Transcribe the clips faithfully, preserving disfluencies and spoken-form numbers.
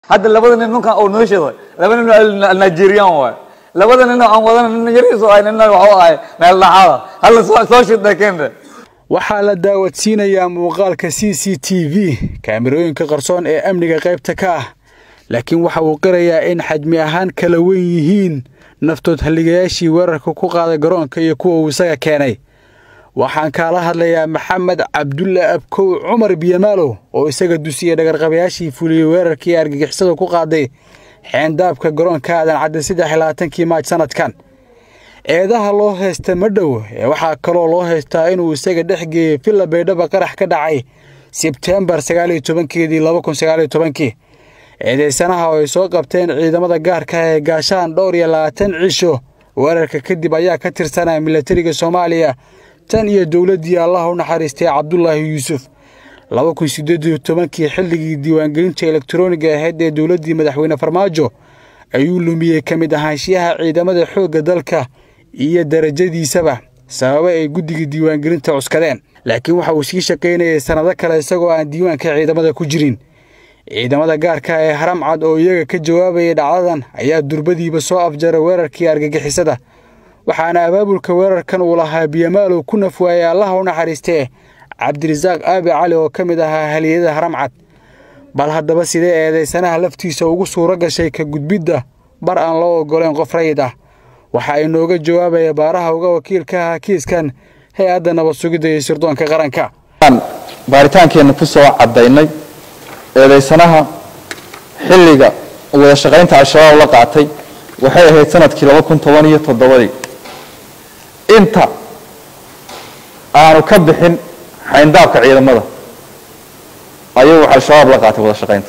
هذا لابد أن نكون أو نشيط لابد أن النيجيريان هو لابد أن أن وضعنا النيجيري سواء أن الوعاء نلا هذا هل سوشيط ده كنده waxaa la daawadsiinayaa muuqaalka C C T V kaamirooyinka qarsoon ee amniga qaybta ka ah laakiin waxa uu qirayaa in xajmi ahaan kala weyn yihiin naftood haligayaashii weerarka ku qaaday garoonka iyo kuwa uu isaga keenay waxaan kala hadlayaa Maxamed Cabdulle Abkow Cumar Biyamaalo oo isaga dusiyay dhagarqabayaashii fuliyay weerarkii argagixisada ku qaaday xeendabka garoonka aadan cadde saddex iyo labaatan Maaj sanadkan eedaha loo heesta madhow ee waxa kale oo loo heestaa inuu isaga dhaxgeeyay Villa Baydhabo qarax ka dhacay September sagaal iyo toban-keedii laba kun sagaal iyo toban eedeysanaha oo ay soo qabteen ciidamada gaarka ee gaashaan dhowr iyo labaatan cisho weerarka kadib ayaa ka tirsanaa militariga Soomaaliya tan iyo dawladii Allah u naxariistay Cabdullaahi Yuusuf laba kun siddeed iyo toban xilligii diiwaangelinta elektarooniga ahayd ee dawladii madaxweyne Farmaajo ayuu lumiyay kamid ahaanshiyaha ciidamada xoogga dalka iyo darajadiisaba sabab ay guddiga diiwaangelinta cuskadeen laakiin waxa uu sii shaqeynayay sanado kale isagoo aan diiwaanka ciidamada ku jirin ciidamada gaarka ee Haram Cad oo iyaga ka jawaabay dhacdadan ayaa durbadiiba soo afjaray weerarkii argagixisada waxaana abaabulka weerarkan uu lahaa Biyamaalo ku nafwaayay Allah u naxariistay Cabdirasaaq Aabi Cali oo kamid ahaa haliyada Haram Cad bal haddaba sidee eedeysanaha laftiisa ugu suura gashay ka gudbidda bar aan loo ogoleen qof rayid ah waxa ay nooga jawaabay baaraha uga wakiilka ah kiiskan hay'adda nabad sugidda iyo sirdoonka qaranka baaritaankeena ku soo cadaynay eedeysanaha xilliga wada shaqaynta Al-Shabaab la qaatay waxay ahayd sanadkii laba kun toban iyo toddoba inta aanu ka bixin xeendabka ciidamada ayuu Al-Shabaab la qaatay wada shaqaynta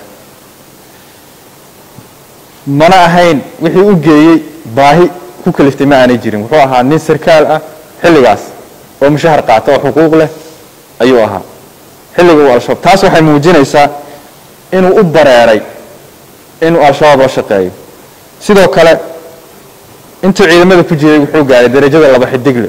mana ahayn wixii u geeyay baahi ku kaliftay ma aanay jirin wuxuu ahaa nin sarkaal ah xilligaas oo mushahar qaato oo xuquuq leh ayuu ahaa xilliga uu Al-Shabaab taas waxay muujinaysaa inuu u bareeray inuu Al-Shabaab la shaqeeyo sidoo kale intuu ciidamada ku jiray wuxuu gaaray darajada laba xidigle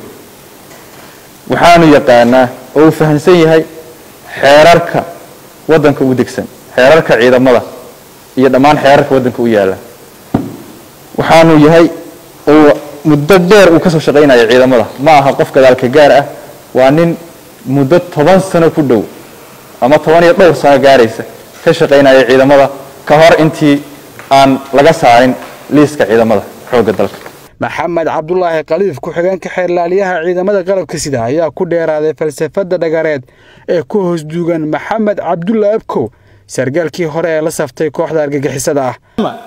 waxaanu yaqaanaa oo fahansan yahay xeerarka wadanka u degsan xeerarka ciidamada iyo dhammaan xeerarka wadanka u yaala waxaanu yahay oo muddo dheer uu ka soo shaqeynayay ciidamada ma aha qof gadaalka gaar ah waa nin muddo toban sano ku dhow ama toban iyo dhowr sano gaaraysa ka shaqeynayay ciidamada ka hor intii aan laga saarin liiska ciidamada xoogga dalka Maxamed Cabdullaahi Qaliif ku xigeenka xeerlaaliyaha ciidamada qalabka sida ayaa ku dheeraaday falsafada dhagareed ee ku hoos duugan Maxamed Cabdulle Abkow sargaalkii hore ee la saftay kooxda argagixisada ah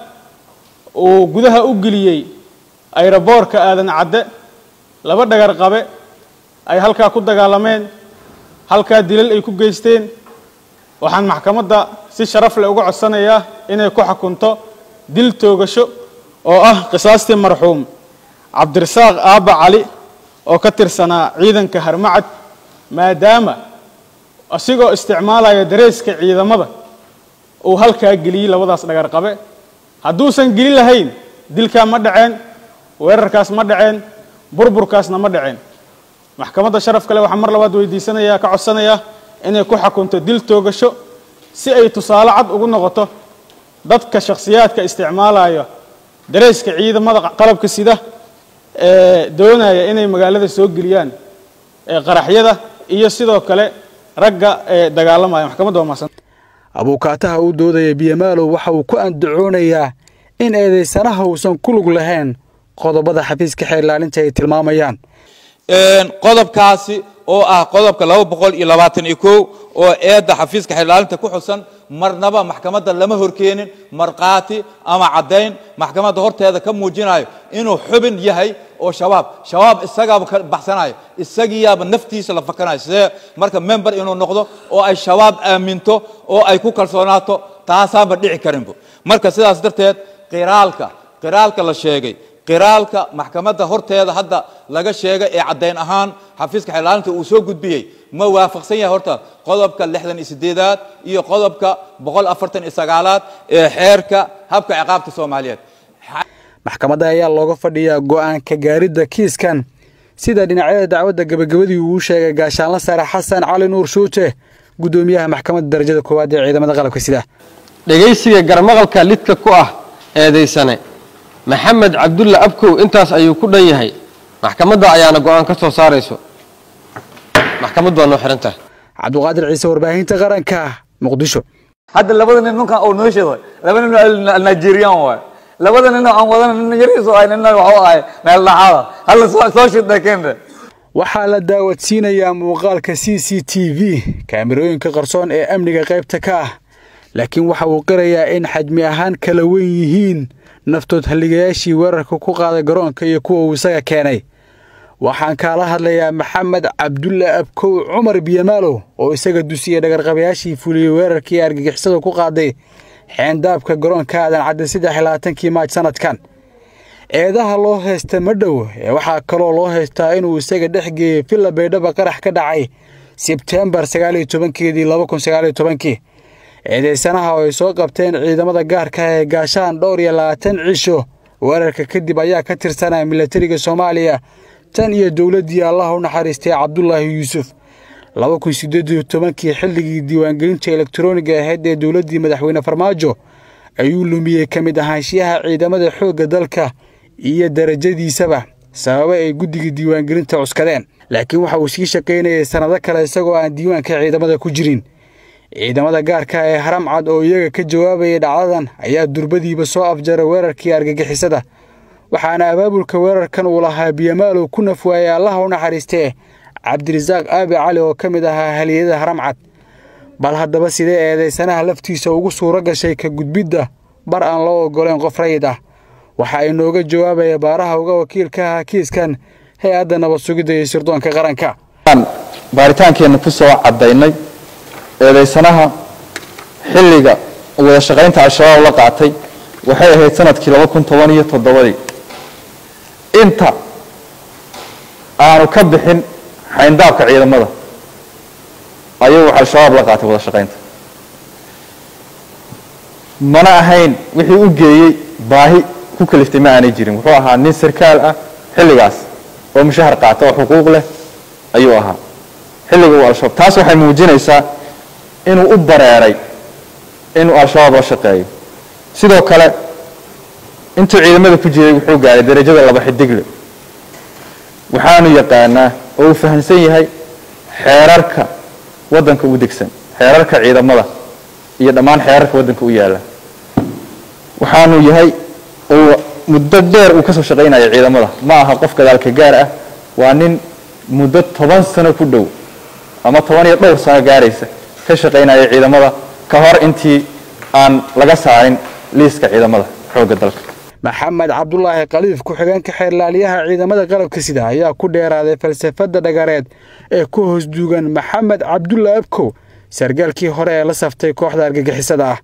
oo gudaha u galiyay aeroboorka aadan cadde laba dhagar qabe ay halka ku dagaalameen halka dilal ay ku geysteen waxaan maxkamadda si sharaf leh uga codsanayaa inay ku xukunto dil toogasho oo ah qisaastii marxuum Cabdirasaaq Aabi Cali oo ka tirsanaa ciidanka Harmacad maadaama asigoo isticmaalaya dareeska ciidamada oo halka galiyay labadaas dhagar qabe hadduusan geli lahayn dilka ma dhaceen weerarkaas ma dhaceen burburkaasna ma dhaceen maxkamadda sharaf kale waxa mar labaad weydiisanayaa ka codsanayaa inay ku xukunto dil toogasho si ay tusaale cad ugu noqoto dadka shakhsiyaadka isticmaalaya dareeska ciidamada qalabka sida ee doonaya inay magaalada soo geliyaan ee qaraxyada iyo sidoo kale ragga ee dagaalamaya maxkamadda waa maasan abukaataha uu doodaya Biyamaalo waxa uu ku andacoonayaa in eedeysanaha uusan ku lug lahayn qodobada xafiiska xeerlaalinta ay tilmaamayaan een qodobkaasi oo ah qodobka laba boqol iyo labaatan iyo kow oo eeda xafiiska xeerlaalinta ku xusan marnaba maxkamadda lama horkeenin marqaati ama cadeyn maxkamadda horteeda ka muujinayo inuu xubin yahay oo shabaab shabaab isaga ka baxsanayo isagiyaaba naftiisa la fakanayo sida marka member inuu noqdo oo ay shabaab aaminto oo ay ku kalsoonaato taasaaba dhici karinbo marka sidaas darteed qiraalka qiraalka la sheegay qiraalka maxkamadda horteeda hadda laga sheegay ee cadeyn ahaan xafiiska xeerlaalinta uu soo gudbiyay ma waafaqsan yahay horta qodobka lixdan iyo siddeed iyo qodobka boqol afartan iyo sagaal ee xeerka habka ciqaabta Soomaaliyeed maxkamadda ayaa looga fadhiyaa go'aan ka gaaridda kiiskan sida dhinacyada dacwadda gabagabadii uu sheegay gaashaanle sare Xasan Cali Nuur Shuute gudoomiyaha maxkamadda darajada koowaad ee ciidamada qalabka sida dhageysiga garmaqalka lidka ku ah eedeysane maxamed cabdulla abkow intaas ayuu ku dhan yahay maxkamadda ayaana go'aan ka soo saarayso maxkamad baa noo xiran tahay cabduqaadir ciise warbaahinta qaranka muqdisho hadda labada nin ninkan oo noo sheegay laba nin Nigerian waay labada nin aan wadan nin yariis oo ay nin waxa ay meel laxada hal soo shida keenay waxaa la daawadsiinayaa muuqaalka C C T V kaamirooyinka qarsoon ee amniga qaybta ka ah laakiin waxa uu qirayaa in xajmi ahaan kala weyn yihiin naftood haligayaashii weerarka ku qaaday garoonka iyo kuwa uu isaga keenay waxaan kala hadlayaa maxamed cabdulla abkow cumar biyamaalo oo isaga dusiyay dhagarqabayaashii fuliyay weerarkii argagixisada ku qaaday xeendabka garoonka aadan cadde saddex iyo labaatankii Maaj sanadkan eedaha loo heesta madhow ee waxa kale oo loo heestaa inuu isaga dhexgeeyay Villa Baydhabo qarax ka dhacay September sagaal iyo tobankeedii laba kun sagaal iyo tobankii eedeysanaha oo ay soo qabteen ciidamada gaarka ee gaashaan dhowr iyo labaatan cisho weerarka kadib ayaa ka tirsanaa militariga Soomaaliya tan iyo dawladii Allah u naxariistay Cabdullaahi Yuusuf laba kun siddeed iyo tobankii xilligii diiwaangelinta elektarooniga ahayd ee dawladii madaxweyne Farmaajo ayuu lumiyay kamid ahaanshiyaha ciidamada xoogga dalka iyo darajadiisaba sabab ay guddiga diiwaangelinta cuskadeen laakiin waxa uu sii shaqeynayay sanado kale isagoo aan diiwaanka ciidamada ku jirin ciidamada gaarka ee Haram Cad oo iyaga ka jawaabay dhacdadan ayaa durbadiiba soo afjaray weerarkii argagixisada waxaana abaabulka weerarkan uu lahaa biyamaalo ku nafwaayay Allah u naxariistay Cabdirasaaq Aabi Cali oo kamid ahaa haliyada Haram Cad bal haddaba sidee eedeysanaha laftiisa ugu suura gashay ka gudbidda bar aan loo ogoleen qof rayid ah waxa ay nooga jawaabaya baaraha uga wakiilka ah kiiskan hay'adda nabad sugidda iyo sirdoonka qaranka baaritaankeena ku soo cadaynay eedeysanaha xilliga wada shaqaynta al-shabaab la qaatay waxay ahayd sanadkii laba kun toban iyo toddoba inta aanu ka bixin xayndaabka ciidamada ayuu al-shabaab la qaatay wada shaqaynta mana ahayn wixii u geeyay baahi ku kaliftay ma aanay jirin wuxuu ahaa nin sarkaal ah xilligaas oo mushahar qaata oo xuquuq leh ayuu ahaa xilliga uu al-shabaab taas waxay muujinaysaa inuu u bareeray inuu al-shabaab la shaqeeyo sidoo kale intuu ciidamada ku jiray wuxuu gaaray darajada laba xidigle waxaanu yaqaanaa oo uu fahansan yahay xeerarka waddanka u degsan xeerarka ciidamada iyo dhammaan xeerarka waddanka u yaala waxaanu yahay oo muddo dheer uu ka soo shaqeynayo ciidamada ma aha qof gadaalka gaar ah waa nin muddo toban sano ku dhow ama toban iyo dhowr sano gaaraysa ka shaqeynayo ciidamada ka hor intii aan laga saarin liiska ciidamada xoogga dalka maxamed cabdullaahi qaliif ku xigeenka xeerlaaliyaha ciidamada qalabka sida ayaa ku dheeraaday falsafada dhagareed ee ku hoos duugan maxamed cabdullaahi abkow sargaalkii hore ee la saftay kooxda argagixisada ah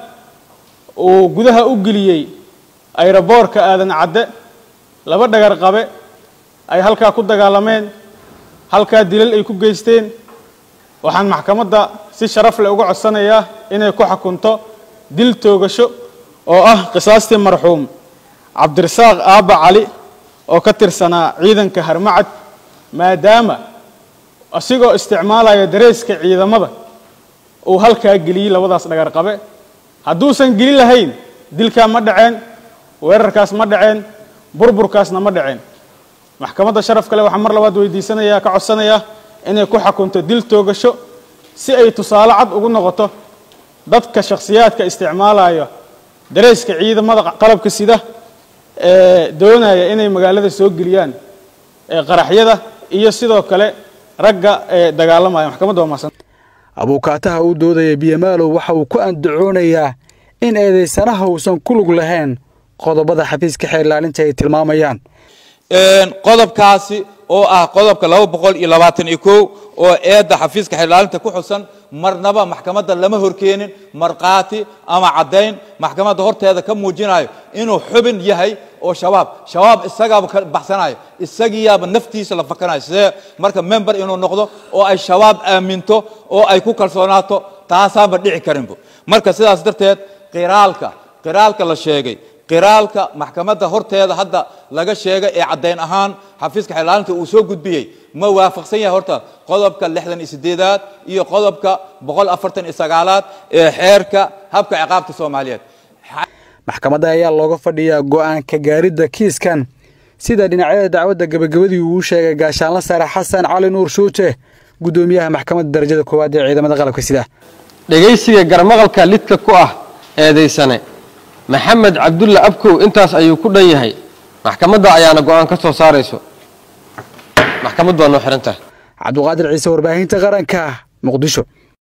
oo gudaha u geliyay ayraboorka aadan cadde laba dhagar qabe ay halka ku dagaalameen halka dilal ay ku geysteen waxaan maxkamadda si sharaf leh uga codsanayaa inay ku xukunto dil toogasho oo ah qisaastii marxuum Cabdirasaaq Aabi Cali oo ka tirsanaa ciidanka Harmacad maadaama asigoo isticmaalaya dareeska ciidamada oo halka geliyay labadaas dhagar qabe hadduusan gelin lahayn dilka ma dhaceen weerarkaas ma dhaceen burburkaasna ma dhaceen maxkamadda sharaf kale waxaan mar labaad weydiisanayaa ka codsanayaa inay ku xukunto dil toogasho si ay tusaale cad ugu noqoto dadka shakhsiyaadka isticmaalaya dareeska ciidamada qalabka sida ee doonaya inay magaalada soo geliyaan ee qaraxyada iyo sidoo kale ragga ee dagaalamaya maxkamadda waa maasan abuukaataha uu doodaya biyamaalo waxa uu ku andacoonayaa in eedeysanaha uusan ku lug lahayn qodobada xafiiska xeerlaalinta ay tilmaamayaan een qodobkaasi oo ah qodobka laba boqol iyo labaatan iyo kow oo eedda xafiiska xeerlaalinta ku xusan marnaba maxkamadda lama horkeenin marqaati ama cadeyn maxkamadda horteeda ka muujinayo inuu xubin yahay oo shabaab shabaab isagaaba ka baxsanayo isagiyaaba naftiisa la fakanayo sidee marka member inuu noqdo oo ay shabaab aaminto oo ay ku kalsoonaato taasaaba dhici karinba marka sidaas darteed qiraalka qiraalka la sheegay qiraalka maxkamadda horteeda hadda laga sheegay ee cadeyn ahaan xafiiska xeerlaalinta uu soo gudbiyay ma waafaqsan yahay horta qodobka lixdan iyo sideedaad iyo qodobka boqol afartan iyo sagaalaad ee xeerka habka ciqaabta Soomaaliyeed. maxkamadda ayaa looga fadhiyaa go'aan ka gaaridda kiiskan sida dhinacyada dacwadda gabagabadii uu sheegay gaashaanle sare Xasan Cali Nuur Shuute gudoomiyaha maxkamadda darajada koowaad ee ciidamada qalabka sida dhageysiga garmaqalka lidka ku ah eedeysane maxamed cabdulla abkow intaas ayuu ku dhan yahay maxkamadda ayaana go'aan ka soo saarayso maxkamaddu waa noo xiran tahay Cabduqaadir Ciise warbaahinta qaranka Muqdisho.